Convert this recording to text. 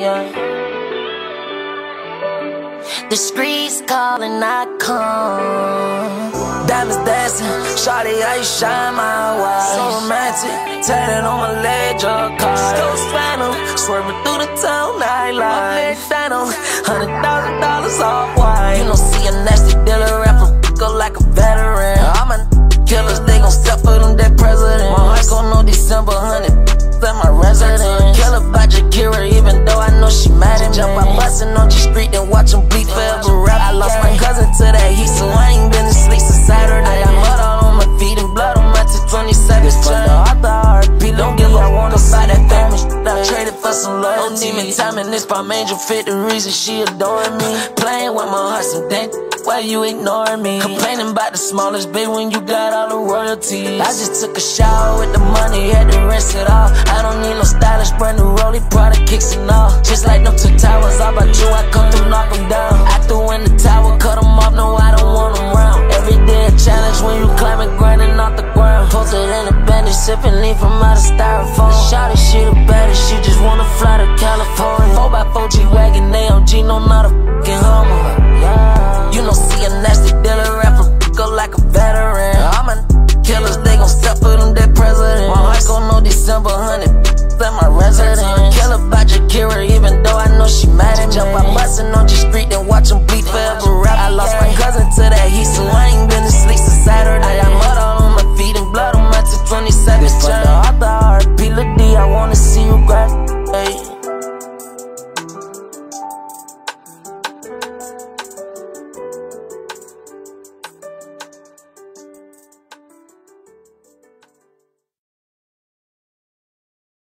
yeah. The streets calling, I come. Diamonds dancing, shawty, how you shine my way. So romantic, tatted on my leg, your car. Still phantom, swerving through the town, nightlife. Phantom, $100,000 off white. You don't see a nasty dealer, rapper, go like a veteran. All my killers, they gon' step for them, that president. My heart gon' know December, 100, that my resident. Kill about Jakira, even though I know she mad at me. Jump out bustin' on the street and watch them bleed forever rap. I lost my cousin to that heat, so I ain't been to sleep since Saturday. I got mud all on my feet and blood on my 27th chain. RP, don't give a wanna buy that famous. I traded for some loyalty. Don't need time in this palm angel fit, the reason she adoring me. Playing with my heart, some dang. Why you ignoring me? Complaining about the smallest bit when you got all the royalties. I just took a shower with the money, had to rinse it off. I don't need no stylish, brand new rollie, product kicks and all. Just like them 2 towers, all about you, I come through, knock them down. I threw in the tower, cut them off, no, I don't want them round. Every day a challenge when you climbing, grinding off the ground. Posted in a bandage, sipping lean from out of styrofoam. Shawty, she the baddest, she just wanna fly to California. 4x4 G-Wagon, AMG, no, not a fucking Hummer.